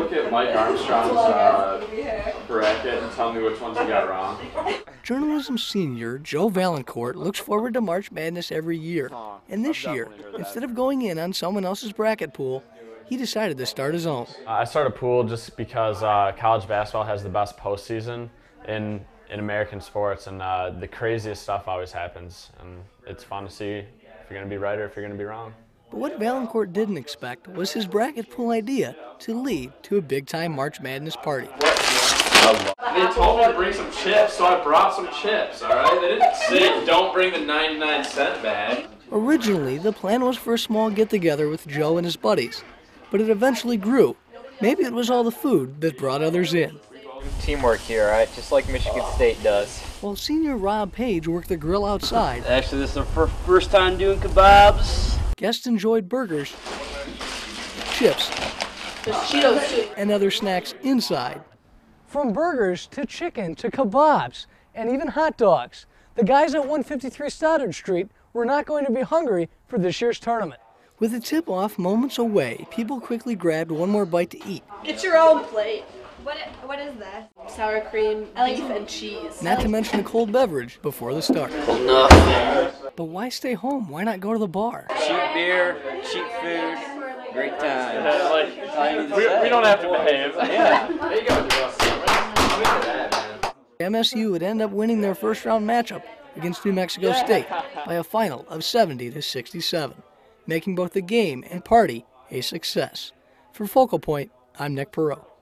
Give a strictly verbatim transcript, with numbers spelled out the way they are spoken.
look at Mike Armstrong's uh, bracket and tell me which ones you got wrong? Journalism senior Joe Valancourt looks forward to March Madness every year. And this year, instead of going in on someone else's bracket pool, he decided to start his own. I started a pool just because uh, college basketball has the best postseason in, in American sports, and uh, the craziest stuff always happens. And it's fun to see if you're going to be right or if you're going to be wrong. But what Valancourt didn't expect was his bracket pool idea to lead to a big-time March Madness party. They told me to bring some chips, so I brought some chips, all right? They didn't say don't bring the ninety-nine cent bag. Originally, the plan was for a small get-together with Joe and his buddies, but it eventually grew. Maybe it was all the food that brought others in. Teamwork here, all right? Just like Michigan State does. While senior Rob Page worked the grill outside, actually, this is our first time doing kebabs. Guests enjoyed burgers, chips, and other snacks inside. From burgers to chicken to kebabs and even hot dogs, the guys at one fifty-three Stoddard Street were not going to be hungry for this year's tournament. With the tip-off moments away, people quickly grabbed one more bite to eat. Get your own plate. What, what is that? Sour cream, beef, and cheese. Not to mention a cold beverage before the start. Enough. But why stay home? Why not go to the bar? Cheap beer, cheap food, great time. Yeah, like, we, we don't have to behave. Yeah. There you go, Joe. M S U would end up winning their first round matchup against New Mexico State by a final of seventy to sixty-seven, making both the game and party a success. For Focal Point, I'm Nick Perot.